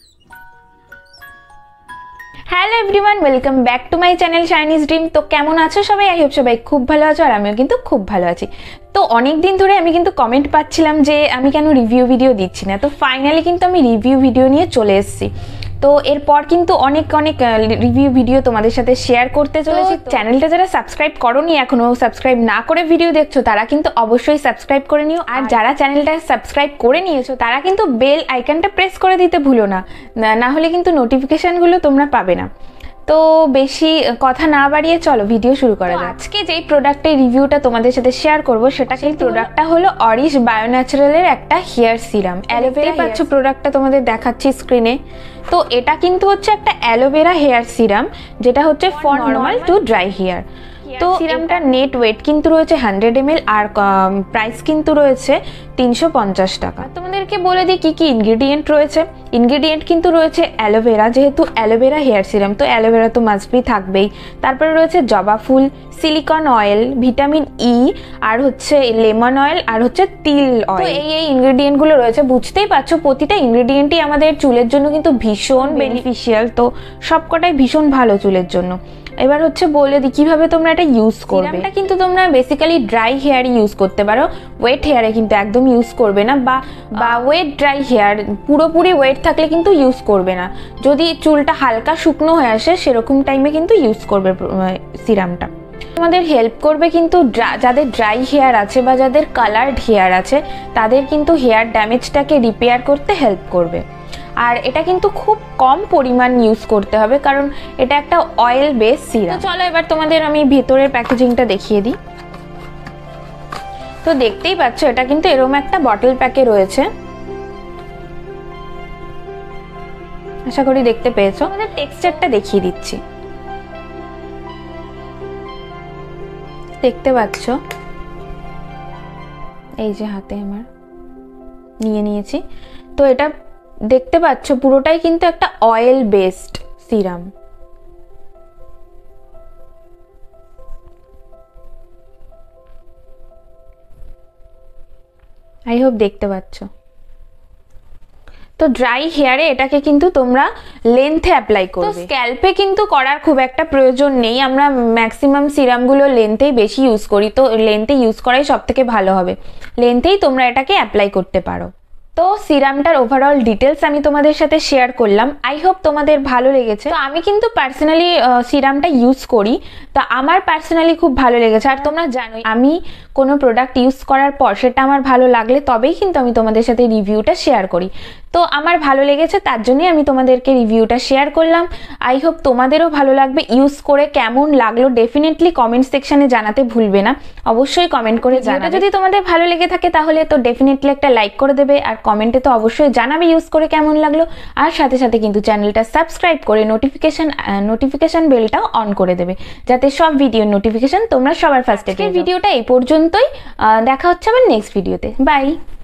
Hello everyone, welcome back to my channel Shiny's Dream. তো কেমন আছো সবাই? আই হোপ সবাই খুব ভালো আছো, আর আমিও কিন্তু খুব ভালো আছি। তো অনেক দিন ধরে আমি কিন্তু কমেন্ট পাচ্ছিলাম যে আমি কেন রিভিউ ভিডিও দিচ্ছি না। তো ফাইনালি কিন্তু আমি রিভিউ ভিডিও নিয়ে চলে এসেছি। তো এরপর কিন্তু অনেক রিভিউ ভিডিও তোমাদের সাথে শেয়ার করতে চলেছি। চ্যানেলটা যারা সাবস্ক্রাইব করোনি, এখনো সাবস্ক্রাইব না করে ভিডিও দেখছো, তারা কিন্তু অবশ্যই সাবস্ক্রাইব করে নিও। আর যারা চ্যানেলটা সাবস্ক্রাইব করে নিয়েছো, তারা কিন্তু বেল আইকনটা প্রেস করে দিতে ভুলো না, না হলে কিন্তু নোটিফিকেশনগুলো তোমরা পাবে না। তো বেশি কথা না বাড়িয়ে চলো ভিডিও শুরু করা যাক। আজকে যেই প্রোডাক্টের রিভিউটা তোমাদের সাথে শেয়ার করব, সেটা সেই প্রোডাক্টটা হলো অরিশ বায়ো ন্যাচারালের একটা হেয়ার সিরাম। অ্যালোভেরা পাচ্ছ প্রোডাক্টটা তোমাদের দেখাচ্ছি স্ক্রিনে। তো এটা কিন্তু হচ্ছে একটা অ্যালোভেরা হেয়ার সিরাম, যেটা হচ্ছে for normal to dry hair. তো সিরামটার নেট ওয়েট কিন্তু রয়েছে 100 ml, আর প্রাইস কিন্তু রয়েছে 350 টাকা। তোমাদেরকে বলে দিই কি কি ইনগ্রেডিয়েন্ট রয়েছে। ইনগ্রেডিয়েন্ট কিন্তু রয়েছে অ্যালোভেরা, যেহেতু অ্যালোভেরা হেয়ার সিরাম তো অ্যালোভেরা তো মাস্ট বি থাকবেই। তারপরে রয়েছে জবা ফুল, সিলিকন অয়েল, ভিটামিন ই, আর হচ্ছে লেমন অয়েল, আর হচ্ছে তিল অয়েল। তো এই ইনগ্রেডিয়েন্টগুলো রয়েছে। বুঝতেই পারছো প্রতিটা ইনগ্রেডিয়েন্টই আমাদের চুলের জন্য কিন্তু ভীষণ বেনিফিশিয়াল। তো সবকটাই ভীষণ ভালো চুলের জন্য। এবার হচ্ছে বলে দিই কিভাবে তোমরা এটা ইউজ করবে। এটা কিন্তু তোমরা বেসিক্যালি ড্রাই হেয়ারে ইউজ করতে পারো, ওয়েট হেয়ারে কিন্তু একদম ইউজ করবে না, বা ওয়েট ড্রাই হেয়ার পুরোপুরি ওয়েট থাকলে কিন্তু ইউজ করবে না। যদি চুলটা হালকা শুকনো হয়ে আসে সেরকম টাইমে কিন্তু ইউজ করবে সিরামটা। আমাদের হেল্প করবে কিন্তু যাদের ড্রাই হেয়ার আছে বা যাদের কালার্ড হেয়ার আছে, তাদের কিন্তু হেয়ার ড্যামেজটাকে রিপেয়ার করতে হেল্প করবে। আর এটা কিন্তু খুব কম পরিমাণ ইউজ করতে হবে, কারণ এটা একটা অয়েল বেস সিরাম। তো চলো এবার তোমাদের আমি ভেতরের প্যাকেজিংটা দেখিয়ে দিই। তো দেখতেই পাচ্ছ এটা কিন্তু এরকম একটা বটল প্যাকে রয়েছে, আশা করি দেখতে পেয়েছো। আমাদের টেক্সচারটা দেখিয়ে দিচ্ছি। দেখতে পাচ্ছ, এই যে হাতে আমার নিয়ে নিয়েছি। তো এটা দেখতে পাচ্ছ পুরোটাই কিন্তু একটা oil based serum. I hope দেখতে পাচ্ছ। তো ড্রাই হেয়ারে এটাকে কিন্তু তোমরা লেন্থে অ্যাপ্লাই করবে। তো স্ক্যাল্পে কিন্তু করার খুব একটা প্রয়োজন নেই। আমরা ম্যাক্সিমাম সিরামগুলো লেন্থেই বেশি ইউজ করি, তো লেন্থে ইউজ করাই সব থেকে ভালো হবে। লেন্থেই তোমরা এটাকে অ্যাপ্লাই করতে পারো। তো সিরামটার ওভারঅল ডিটেলস আমি তোমাদের সাথে শেয়ার করলাম। আই হোপ তোমাদের ভালো লেগেছে। তো আমি কিন্তু পার্সোনালি সিরামটা ইউজ করি, তো আমার পার্সোনালি খুব ভালো লেগেছে। আর তোমরা জানোই আমি কোনো প্রোডাক্ট ইউজ করার পর সেটা আমার ভালো লাগলে তবেই কিন্তু আমি তোমাদের সাথে রিভিউটা শেয়ার করি। তো আমার ভালো লেগেছে, তার জন্যই আমি তোমাদেরকে রিভিউটা শেয়ার করলাম। আই হোপ তোমাদেরও ভালো লাগবে। ইউজ করে কেমন লাগলো ডেফিনেটলি কমেন্ট সেকশনে জানাতে ভুলবে না। অবশ্যই কমেন্ট করে জানাবে। যদি তোমাদের ভালো লেগে থাকে তাহলে তো ডেফিনেটলি একটা লাইক করে দেবে, আর কমেন্টে তো অবশ্যই জানাবে ইউজ করে কেমন লাগলো। আর সাথে সাথে কিন্তু চ্যানেলটা সাবস্ক্রাইব করে নোটিফিকেশন বেলটাও অন করে দেবে, যাতে সব ভিডিওর নোটিফিকেশন তোমরা সবার ফার্স্টে। ভিডিওটা এই পর্যন্তই, দেখা হচ্ছে আবার নেক্সট ভিডিওতে। বাই।